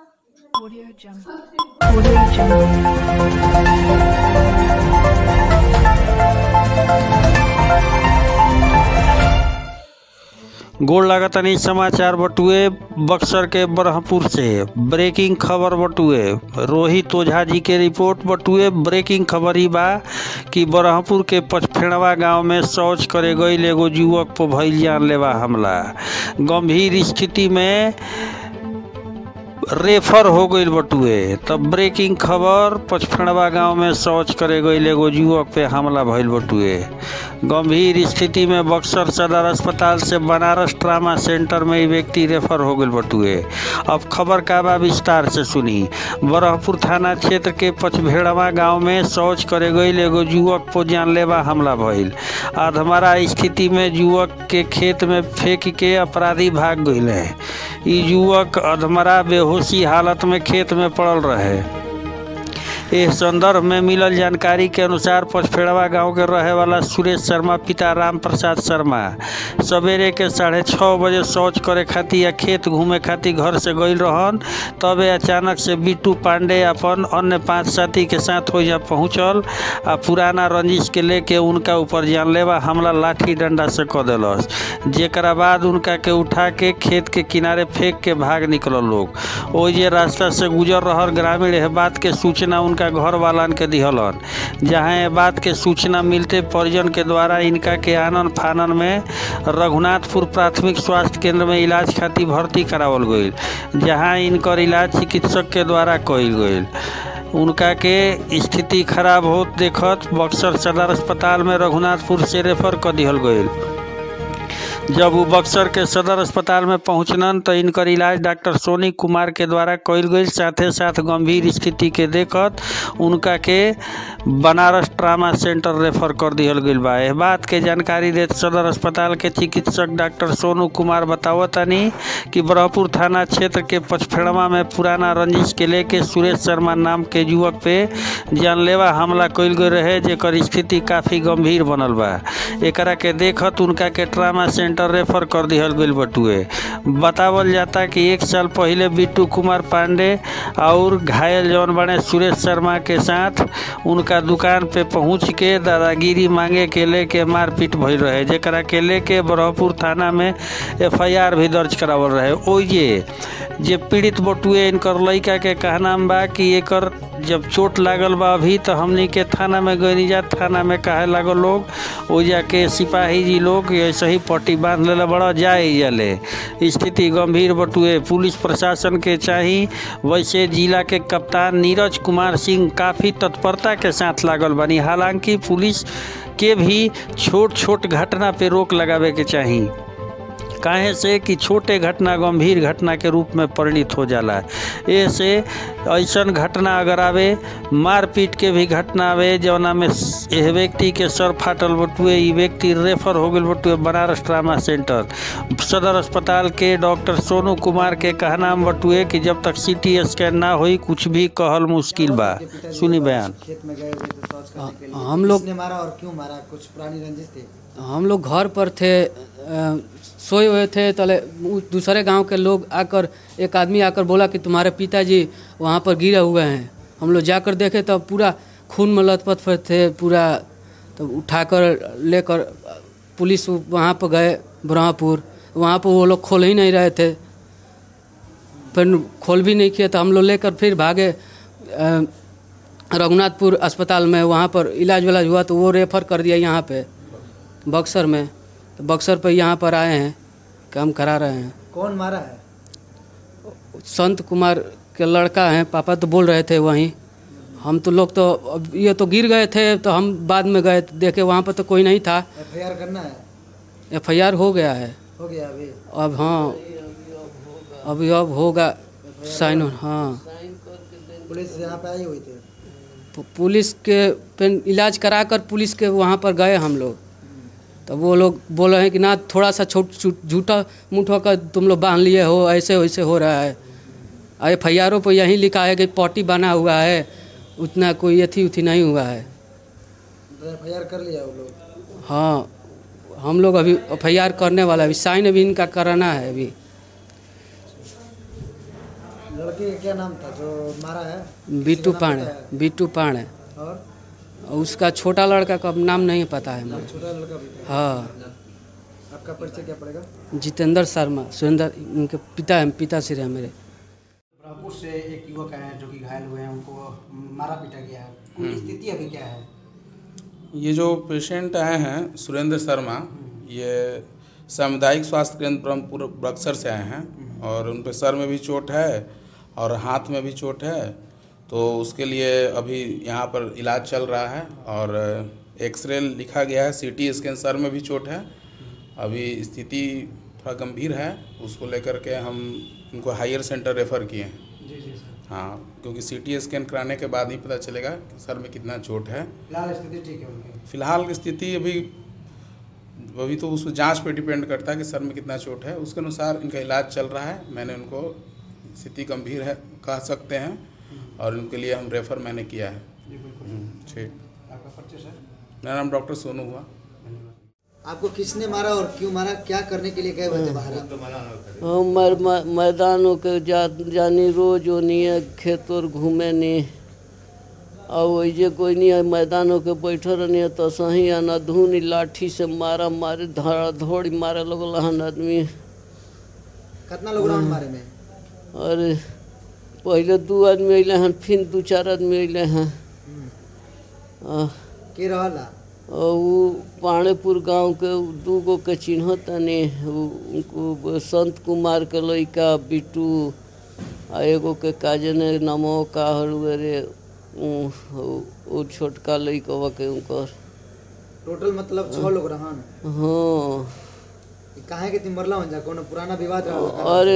Audio Jungle. Audio गोड़ लागतनी समाचार बटुए बक्सर के ब्रह्मपुर से ब्रेकिंग खबर बटुए रोहित ओझा जी के रिपोर्ट बटुए। ब्रेकिंग खबर ही बा कि ब्रह्मपुर के पचफेड़वा गांव में शौच करे गईल एगो युवक पर भइल जानलेवा हमला। गंभीर स्थिति में रेफर हो गईल बटुए। तब ब्रेकिंग खबर पचफेड़वा गांव में शौच करे गईल एगो युवक पे हमला भइल बटुए। गंभीर स्थिति में बक्सर सदर अस्पताल से बनारस ट्रामा सेंटर में व्यक्ति रेफर हो गईल बटुए। अब खबर का बा विस्तार से सुनी। ब्रह्मपुर थाना क्षेत्र के पचफेड़वा गांव में शौच करे गईल एगो युवक पर जानलेवा हमला भइल। अधमरा स्थिति में युवक के खेत में फेंक के अपराधी भाग गईल। युवक अधमरा बेहोशी हालत में खेत में पड़ल रहे। इस संदर्भ में मिलल जानकारी के अनुसार पचफेड़वा गांव के रहे वाला सुरेश शर्मा पिता राम प्रसाद शर्मा सवेरे के 6:30 बजे शौच करे खातिर या खेत घूमे खातिर घर से गईल रहन। तबे अचानक से बिट्टू पांडे अपन अन्य 5 साथी के साथ हो जा पहुँचल आ पुराना रंजिश के लेके उनका ऊपर जानलेवा हमला लाठी डंडा से क दिलस। जेकरा बाद उनका के उठा के खेत के किनारे फेंक के भाग निकलल लोग। ओजे रास्ता से गुजर रहल ग्रामीण यह बात के सूचना उनका घर वालन के दिहलन। जहां ये बात के सूचना मिलते परिजन के द्वारा इनका के आनन फानन में रघुनाथपुर प्राथमिक स्वास्थ्य केंद्र में इलाज खातिर भर्ती करावल गईल। जहां इनकर इलाज चिकित्सक के द्वारा कईल गईल। उनका के स्थिति खराब होत देखत बक्सर सदर अस्पताल में रघुनाथपुर से रेफर कर दिहल गईल। जब वो बक्सर के सदर अस्पताल में पहुंचलन तो इनकर इलाज डॉक्टर सोनी कुमार के द्वारा कईल गईल। साथे साथ गंभीर स्थिति के देखत उनका के बनारस ट्रामा सेंटर रेफर कर दिहल गईल बा। यह बात के जानकारी देते सदर अस्पताल के चिकित्सक डॉक्टर सोनू कुमार बतावतनी कि ब्रह्मपुर थाना क्षेत्र के पचफेड़वा में पुराना रंजिश के लेके सुरेश शर्मा नाम के युवक पे जानलेवा हमला कईल गईल रहे, जेकर स्थिति काफ़ी गंभीर बनल बा। एकरा के देखत उनका के ट्रामा सेंटर रेफर कर दिहल गईल बटुए। बतावल जाता कि 1 साल पहले बिट्टू कुमार पांडे और घायल जौन बने सुरेश शर्मा के साथ उनका दुकान पे पहुंच के दादागिरी मांगे के लेके मारपीट भइल रहे, जेकरा के लेके ब्रह्मपुर थाना में FIR भी दर्ज करावल रहे। ओये जे पीड़ित बटुए इनकर लड़का के कहना बा कि एकर जब चोट लागल बा अभी तो हमनी के थाना में गई जा। थाना में कहे लागल लोग ओ जाके सिपाही जी लोग ऐसे ही पट्टी बांध ले बड़ा जाए जाले। स्थिति गंभीर बटुए। पुलिस प्रशासन के चाही वैसे जिला के कप्तान नीरज कुमार सिंह काफ़ी तत्परता के साथ लागल बनी। हालांकि पुलिस के भी छोट छोट घटना पे रोक लगावे के चाही, काहे से कि छोटे घटना गंभीर घटना के रूप में परिणित हो जाला। ऐसे ऐसन घटना अगर आवे, मारपीट के भी घटना आवे जौना में यह व्यक्ति के सर फाटल बटुए, ये व्यक्ति रेफर हो गईल बटुए बनारस ट्रामा सेंटर। सदर अस्पताल के डॉक्टर सोनू कुमार के कहना बटुए कि जब तक CT स्कैन ना होई कुछ भी कहल मुश्किल बा। सुनी बयान। हम लोग मारा और क्यों मारा? कुछ पुरानी रंजिश थी? हम लोग घर पर थे, सोए हुए थे। तले दूसरे गांव के लोग आकर, एक आदमी आकर बोला कि तुम्हारे पिताजी वहां पर गिरे हुए हैं। हम लोग जाकर देखे तो पूरा खून में लथपथ थे पूरा। तो उठाकर लेकर पुलिस वहां पर गए ब्रह्मपुर। वहां पर वो लोग खोल ही नहीं रहे थे, फिर खोल भी नहीं किया तो हम लोग लेकर फिर भागे रघुनाथपुर अस्पताल में। वहाँ पर इलाज वाला हुआ तो वो रेफ़र कर दिया यहाँ पे बक्सर में। तो बक्सर पे यहाँ पर आए हैं, काम करा रहे हैं। कौन मारा है? संत कुमार के लड़का है, पापा तो बोल रहे थे वहीं। हम तो लोग तो अब ये तो गिर गए थे तो हम बाद में गए देखे, वहाँ पर तो कोई नहीं था। FIR करना है? FIR हो गया है। हो गया अभी? अब हाँ, अभी अब होगा साइन। हाँ, पुलिस यहाँ पे आई हुई थी? पुलिस के फिर इलाज कराकर पुलिस के वहाँ पर गए हम लोग। तब वो लोग बोल रहे हैं कि ना थोड़ा सा झूठा मुठा का तुम लोग बांध लिए हो, ऐसे वैसे हो रहा है। FIR पर यहीं लिखा है कि पट्टी बना हुआ है, उतना कोई अथी उथी नहीं हुआ है। FIR कर लिया वो लोग? हाँ, हम लोग अभी FIR करने वाला है, अभी साइन अभी इनका कराना है। अभी लड़के का क्या नाम था जो मारा है? बिट्टू किसी का नाम पांडे। पता है? बिट्टू पांडे। और उसका छोटा लड़का का नाम नहीं पता है मुझे। छोटा लड़का भी था। हाँ, आपका परिचय क्या पड़ेगा? जितेंद्र शर्मा, सुरेंद्र उनके पिता श्री है मेरे। ब्रह्मपुर से एक युवक आए हैं जो कि घायल हुए हैं, उनको मारा पीटा गया है, उनकी स्थिति अभी क्या है? ये जो पेशेंट आए हैं सुरेंद्र शर्मा, ये सामुदायिक स्वास्थ्य केंद्र ब्रह्मपुर बक्सर से आए हैं और उन पे सर में भी चोट है और हाथ में भी चोट है। तो उसके लिए अभी यहाँ पर इलाज चल रहा है और एक्सरे लिखा गया है, सीटी स्कैन, सर में भी चोट है। अभी स्थिति थोड़ा गंभीर है, उसको लेकर के हम उनको हायर सेंटर रेफ़र किए हैं। जी जी सर। हाँ, क्योंकि सीटी स्कैन कराने के बाद ही पता चलेगा कि सर में कितना चोट है। फिलहाल स्थिति ठीक है उनकी? फिलहाल की स्थिति अभी तो उस जांच पे डिपेंड करता है कि सर में कितना चोट है, उसके अनुसार इनका इलाज चल रहा है। मैंने उनको स्थिति गंभीर है कह सकते हैं और उनके लिए हम रेफ़र मैंने किया है। जी बिल्कुल। ठीक। आपका परिचय सर? मेरा नाम डॉक्टर सोनू हुआ। आपको किसने मारा और क्यों मारा, क्या करने के लिए गए हुए थे बाहर? हम मैदानों के जानी रोज ओनिए खेत और घूमे नहीं और वही कोई नहीं है, मैदानों के बैठे रहनी तो सही आना धुनी लाठी से मारा मारी धड़ा धोड़ी मारे लगल हन आदमी। कितना लोग राउंड मारे में? अरे पहले 2 आदमी अइले हन, फिर 2-4 आदमी अइले हैं। के रहला? और वो पाणेपुर गांव के 2 गो के चिन्ह तनी, उनको संत कुमार के लड़का बिट्टू आ एगो के काजने नमो का हरुए रे वो छोटका लड़कवा के उनकर। टोटल मतलब 6 लोग रहन? हाँ। काहे के तिमरला हो जा, कोनो पुराना विवाद रहल? अरे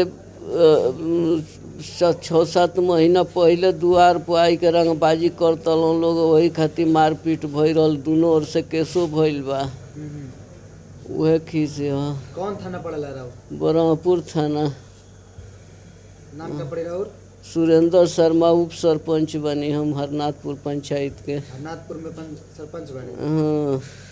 6-7 महीना पहले दुआर पर आई के रंगबाजी करतल लोग, वही खातिर मारपीट भई रहल, दोनों ओर से केसो भइल बा। वह खींच है। कौन थाना पड़ेला रहो? ब्रह्मपुर थाना। नाम का पड़ेगा? और सुरेंद्र शर्मा उप सरपंच बनी हम हरनाथपुर पंचायत के। हरनाथपुर में सरपंच बने? हाँ।